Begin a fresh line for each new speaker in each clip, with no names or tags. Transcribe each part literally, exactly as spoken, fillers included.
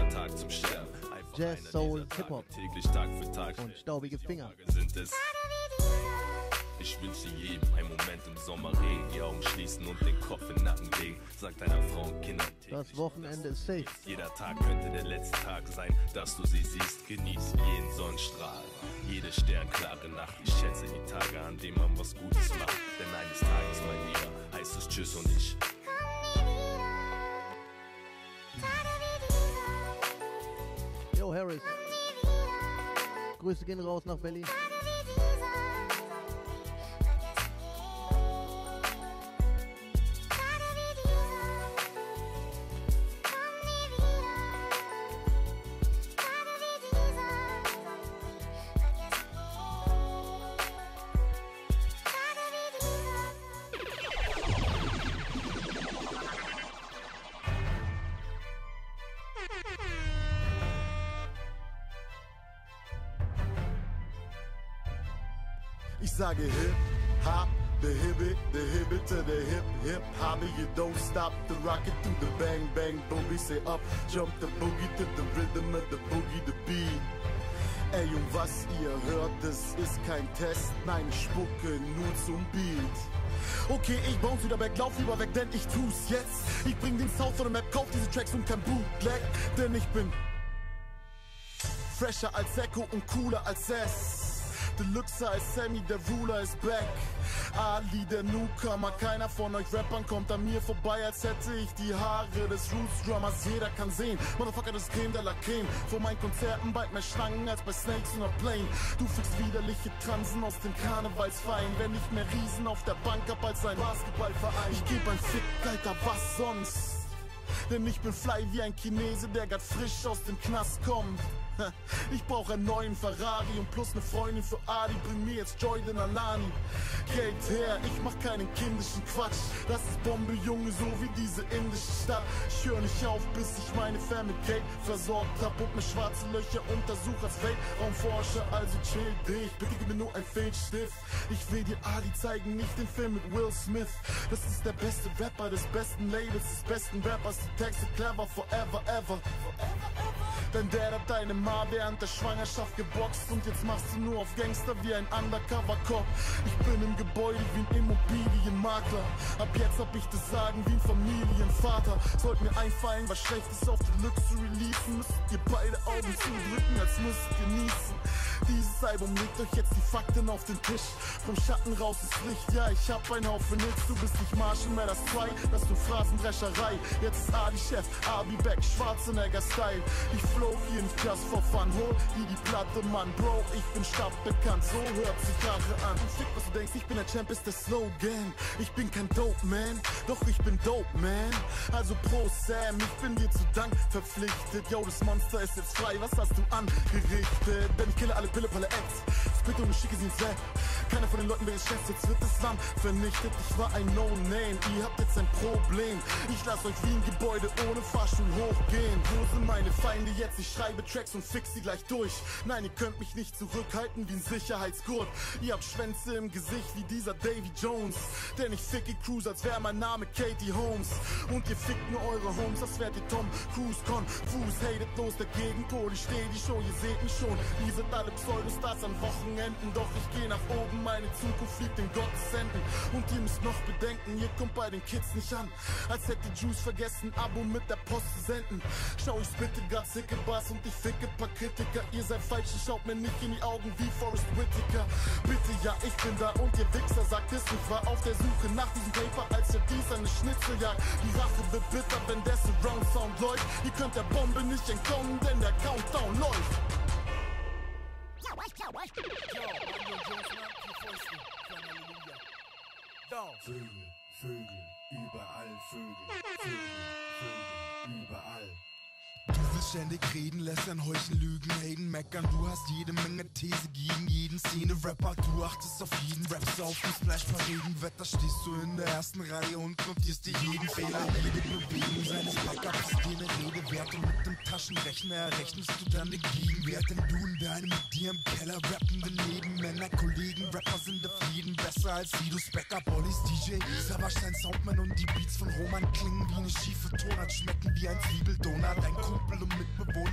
jeder Tag zum Sterben. Einfach
Jazz,
einer
Soul,
dieser
Hip-Hop
Tage, täglich Tag für Tag.
und staubige Finger.
Sind es. Ich wünsche jedem einen Moment im Sommerregen, die Augen schließen und den Kopf in den Nacken legen. Sagt deiner Frau und Kindern täglich,
Das Wochenende ist safe.
jeder Tag könnte der letzte Tag sein, dass du sie siehst. Genieß jeden Sonnenstrahl, jede sternklare Nacht. Ich schätze die Tage, an denen man was Gutes macht. Denn eines Tages, mein Lieber, heißt es Tschüss und ich.
Yo, Harris. Grüße gehen raus nach Berlin.
Ich sage hip, hop, the hibbit, the hibbit to the hip, hip, hobby, you don't stop the rocket to the bang, bang, boogie, say up, jump the boogie to the rhythm of the boogie, the beat. Ey, und was ihr hört, das ist kein Test, nein, ich spucke nur zum Beat. Okay, ich bounce wieder weg, lauf lieber weg, denn ich tu's jetzt. Ich bring den Sound von der Map, kauf diese Tracks und kein Bootleg, denn ich bin fresher als Echo und cooler als S. Deluxe als Sammy, der Ruler ist back. Ali, der Newcomer, keiner von euch Rappern kommt an mir vorbei, als hätte ich die Haare des Roots-Drummers. Jeder kann sehen, Motherfucker, das Creme de la Creme. Vor meinen Konzerten bald mehr Schlangen als bei Snakes on a Plane. Du fickst widerliche Transen aus dem Karnevalsverein, wenn ich mehr Riesen auf der Bank hab als ein Basketballverein. Ich geb ein Fick, Alter, was sonst? Denn ich bin fly wie ein Chinese, der grad frisch aus dem Knast kommt. Ich brauch einen neuen Ferrari und plus ne Freundin für Adi. Bring mir jetzt Jordan Alani. Geld her, ich mach keinen kindischen Quatsch. Das ist Bombe, Junge, so wie diese indische Stadt. Ich hör nicht auf, bis ich meine Fan mit Geld versorgt hab und mir schwarze Löcher untersuch als Weltraumforscher. Also chill dich, bitte gib mir nur ein Filzstift. Ich will dir Adi zeigen, nicht den Film mit Will Smith. Das ist der beste Rapper des besten Labels, des besten Rappers. Die Texte clever forever, ever. Denn der hat deine Ma während der Schwangerschaft geboxt und jetzt machst du nur auf Gangster wie ein Undercover-Cop. Ich bin im Gebäude wie ein Immobilienmakler. Ab jetzt hab ich das Sagen wie ein Familienvater. Sollt mir einfallen, was Schlechtes auf den Luxury liefen, müsstet ihr beide Augen zudrücken, als müsstet ihr niesen. Dieses Album legt euch jetzt die Fakten auf den Tisch. Vom Schatten raus ist Licht, ja, ich hab ein Haufen Hits. Du bist nicht Marshall, mehr das zwei, das du Phrasendrescherei. Jetzt ist Adi Chef, Abi Beck, Schwarzenegger-Style. Ich flow hier in Just for Fun, hol hier die Platte, Mann. Bro, ich bin stadtbekannt, so hört sich Rache an. Und fick, was du denkst, ich bin ein Champ, ist der Slogan. Ich bin kein Dope Man, doch ich bin Dope Man. Also Pro Sam, ich bin dir zu Dank verpflichtet. Yo, das Monster ist jetzt frei, was hast du angerichtet? Denn ich kille alle Pille-Palle Acts, spit und ich schicke sie ins Rap. Keiner von den Leuten will jetzt Chef, jetzt wird das Land vernichtet. Ich war ein No-Name, ihr habt jetzt ein Problem. Ich lass euch wie ein Gebäude ohne Fahrstuhl hochgehen. Wo sind meine Feinde jetzt? Ich schreibe Tracks und fix sie gleich durch. Nein, ihr könnt mich nicht zurückhalten wie ein Sicherheitsgurt. Ihr habt Schwänze im Gesicht wie dieser Davy Jones. Denn ich ficke Cruise, als wäre mein Name Katie Holmes. Und ihr fickt nur eure Homes, als wärt ihr Tom Cruise. Konfus, hatet los der Gegenpol. Ich steh die Show, ihr seht mich schon. Ihr seid alle Pseudostars an Wochenenden. Doch ich geh nach oben, meine Zukunft liegt in Gottes Händen. Und ihr müsst noch bedenken, ihr kommt bei den Kids nicht an. Als hätte Juice vergessen, Abo mit der Post zu senden. Schau, ich bitte grad sicke Bass und ich ficke paar Kritiker. Ihr seid falsch, ihr schaut mir nicht in die Augen wie Forrest Whitaker. Bitte, ja, ich bin da und ihr Wichser sagt es. Ich war auf der Suche nach diesem Paper, als ja dies eine Schnitzeljagd. Die Rache wird bitter, wenn der Surround Sound läuft. Ihr könnt der Bombe nicht entkommen, denn der Countdown läuft.
Vögel, Vögel, überall Vögel, Vögel, Vögel, überall. Du willst ständig reden, lästern, heucheln, lügen, haten, meckern. Du hast jede Menge These gegen jeden Szene-Rapper. Du achtest auf jeden Rap, auf den Splash verreden. Wetter stehst du in der ersten Reihe und notierst dir jeden Fehler. Jede Bewegung seines Backups ist dir eine Rede wert. Und mit dem Taschenrechner errechnest du dann den Gegenwert. Denn du in deinem mit dir im Keller rappenden Nebenmänner, Kollegen, Rapper sind auf jeden besser als Sidos, Backup, Ollies, D J, Savastein, Soundman und die Beats von Roman klingen wie eine schiefe Tonart, schmecken wie ein Zwiebeldonut. Dein Kumpel und Mitbewohner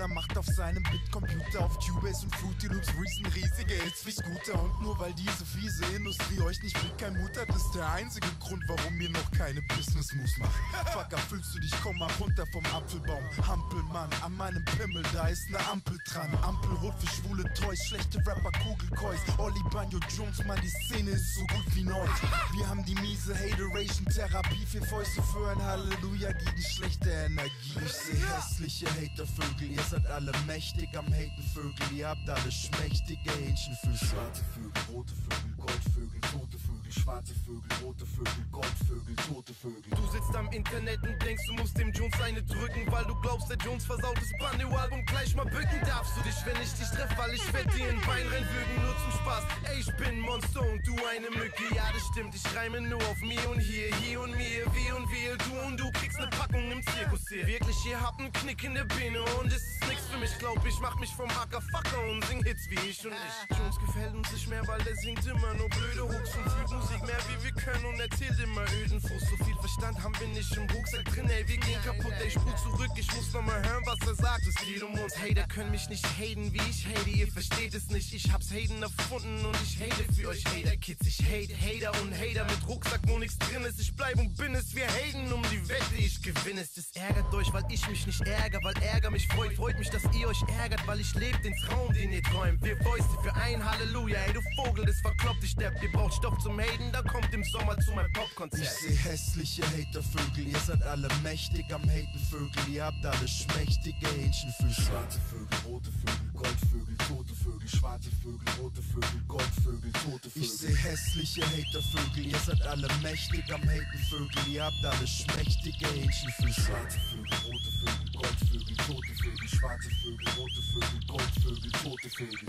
Bewohner macht auf seinem Bitcomputer auf Cubase und Fruity Loops Reason riesige Hits wie Scooter. Und nur weil diese fiese Industrie euch nicht mit kein Mut hat, ist der einzige Grund, warum ihr noch keine Business Moves macht. Fucker, fühlst du dich, komm mal runter vom Apfelbaum. Hampelmann, an meinem Pimmel, da ist ne Ampel dran. Ampelrot für schwule Toys, schlechte Rapper, Kugelkois. Olli Banjo Jones, Mann, die Szene ist so gut wie neu. Wir haben die miese Hateration-Therapie, vier Fäuste für ein Halleluja gegen schlechte Energie. Ich seh hässliche Hatervögel, ihr seid alle mächtig am Haten Vögel. Ihr habt alle schmächtige Hähnchenfüße. Schwarze Vögel, rote Vögel, Goldvögel, tote Vögel, schwarze Vögel, rote Vögel, Goldvögel, tote Vögel.
Du sitzt am Internet und denkst, du musst dem Jones eine drücken, weil du glaubst, der Jones versaut das Banjo-Album gleich mal bücken. Darfst du dich, wenn ich dich treff, weil ich werd dir ein Bein reinwürgen, nur zum Spaß. Ey, ich bin Monster und du eine Mücke, ja das stimmt, ich reime nur auf mir und hier, hier und mir, wie und wir, du und du kriegst ne Packung im Zirkus hier. Wirklich, ihr habt einen Knick in der Birne und es ist nix für mich, glaub ich, mach mich vom Acker Fucker und sing Hits wie ich und ich. Jones gefällt uns nicht mehr, weil der singt immer nur blöde Hooks und fühlt Musik mehr wie wir können und erzählt immer öden Frust. So viel Verstand haben wir nicht im Rucksack drin, ey, wir gehen kaputt, ey, spul zurück, ich muss noch mal hören, was er sagt, es geht um uns. Hater können mich nicht haten, wie ich hate, ihr versteht es nicht, ich hab's Haten erfunden und ich hate für euch Hater-Kids, ich hate Hater und Hater mit Rucksack, wo nichts drin ist, ich bleib und bin es, wir haten um die Wette, ich gewinne es, das ärgert euch, weil ich mich nicht ärgere, weil Ärger mich freut, freut mich, dass ihr euch ärgert, weil ich lebe den Traum, den ihr träumt, wir Fäuste für ein Halleluja, ey, du Vogel, das verkloppt dich, Depp, ihr braucht Stoff zum Haten, dann kommt im Sommer zu meinem Popkonzert.
Ich seh hässliche Hatervögel, ihr seid alle mächtig am Haten Vögel, ihr habt alle schmächtige Hähnchenfüße. Schwarze Vögel, rote Vögel, Goldvögel, tote Vögel, schwarze Vögel, rote Vögel, Goldvögel, tote Vögel. Ich seh hässliche Hatervögel, ihr seid alle mächtig am Haten Vögel, ihr habt alle schmächtige Hähnchenfüße. Schwarze Vögel, rote Vögel, Goldvögel, tote Vögel, schwarze Vögel, rote Vögel, Goldvögel, tote Vögel.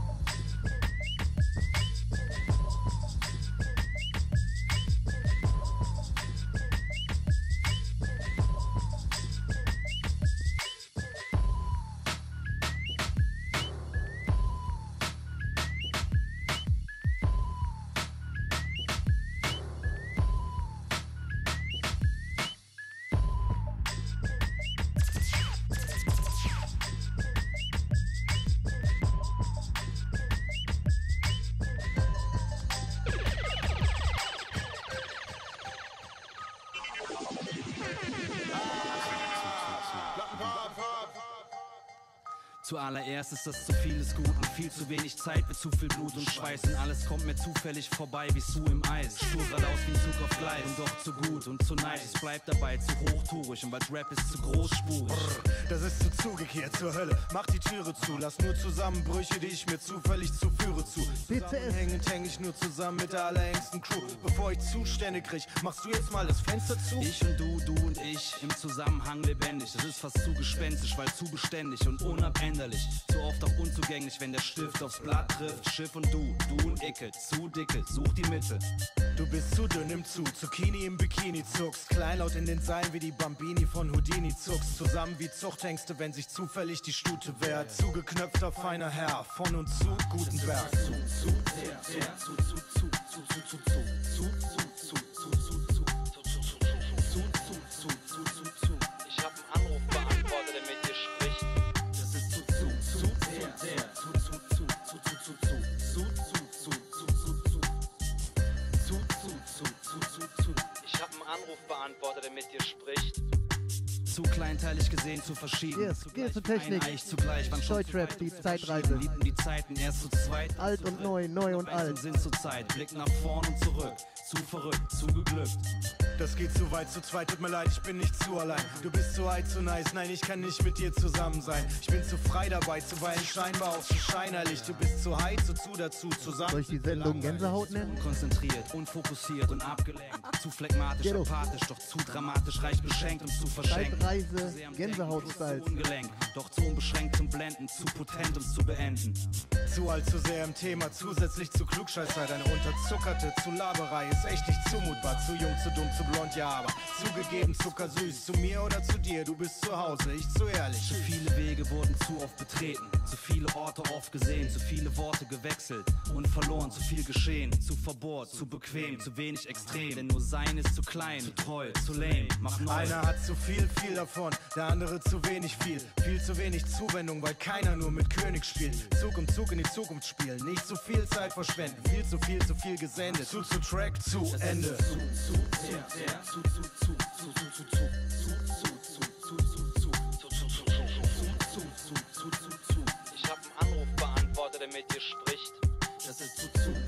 Zuallererst ist das zu vieles gut und viel zu wenig Zeit mit zu viel Blut und Schweiß und alles kommt mir zufällig vorbei wie Sue im Eis. Spur geradeaus wie ein Zug auf Gleis und doch zu gut und zu nice. Es bleibt dabei zu hochtourig und weil Rap ist zu großspurig.
Das ist zu zugekehrt zur Hölle. Mach die Türe zu, lass nur Zusammenbrüche, die ich mir zufällig zuführe zu. Zusammenhängend häng ich nur zusammen mit der allerengsten Crew. Bevor ich Zustände krieg, machst du jetzt mal das Fenster zu?
Ich und du, du und ich, im Zusammenhang lebendig. Das ist fast zu gespenstisch, weil zu beständig und unabänderlich. Zu oft auch unzugänglich, wenn der Stift aufs Blatt trifft. Schiff und du, du und Icke, zu dicke, such die Mitte.
Du bist zu dünn im Zug, Zucchini im Bikini zuckst. Kleinlaut in den Seilen wie die Bambini von Houdini zuckst. Zusammen wie Zuchthengste, wenn sich zufällig die Stute wehrt. Zugeknöpfter, feiner Herr, von und zu, Gutenberg.
Zu, zu, sehr, sehr, zu, zu, zu, zu, zu, zu, zu, zu, zu, zu, zu, zu, zu, zu, zu, zu, zu, zu. Ich hab einen Anrufbeantworter, der mit dir spricht. Das ist zu, zu, zu, sehr, sehr, zu, zu, zu, zu, zu, zu, zu, zu, zu, zu, zu, zu, zu, zu, zu, zu, zu. Ich hab einen Anrufbeantworter, der mit dir spricht. Zu kleinteilig gesehen, zu verschieden.
Yes, geh zur Technik.
Eich zugleich, wann schon
Deutschrap,
zu
die
weit
Zeitreise.
Lieben die Zeiten erst zu zweit.
Alt und neu, neu und alt.
Sind zur Zeit, Blick nach vorn und zurück. Zu verrückt, zu geglückt.
Das geht zu weit, zu zweit, tut mir leid, ich bin nicht zu allein. Du bist zu high, zu nice, nein, ich kann nicht mit dir zusammen sein. Ich bin zu frei dabei, zuweilen scheinbar auch zu scheinerlich. Du bist zu high, zu zu dazu, zusammen.
Soll ich die Sendung Gänsehaut nennen?
Unkonzentriert, unfokussiert und abgelenkt. Zu phlegmatisch,
Ghetto.
apathisch, doch zu dramatisch, reich beschenkt und zu verschenkt.
Zeitreise,
Zu sehr am Denken,
Gänsehaut-Style.
zu ungelenkt, doch zu unbeschränkt zum Blenden, zu potent, um zu beenden.
Zu alt, zu sehr im Thema, zusätzlich zu Klugscheißer. Deine unterzuckerte zu Laberei ist echt nicht zumutbar. Zu jung, zu dumm, zu blond, ja, aber zugegeben zuckersüß. Zu mir oder zu dir, du bist zu Hause, ich zu ehrlich.
Zu viele Wege, wo
wurden zu oft betreten, zu viele Orte oft gesehen, zu viele Worte gewechselt und verloren, zu viel geschehen, zu verbohrt, zu bequem, zu wenig extrem, denn nur sein ist zu klein, zu treu, zu lame, mach neu.
Einer hat zu viel, viel davon, der andere zu wenig, viel, viel zu wenig Zuwendung, weil keiner nur mit König spielt. Zug um Zug in die Zukunft spielen, nicht zu viel Zeit verschwenden, viel zu viel, zu viel gesendet, zu zu Track, zu Ende.
Zu, zu, sehr, sehr, zu, zu, zu, zu, zu, zu, zu, zu, zu, zu, zu, zu, zu, zu, zu. Ich hab einen Anruf beantwortet, der mit dir spricht. Das ist zu, zu.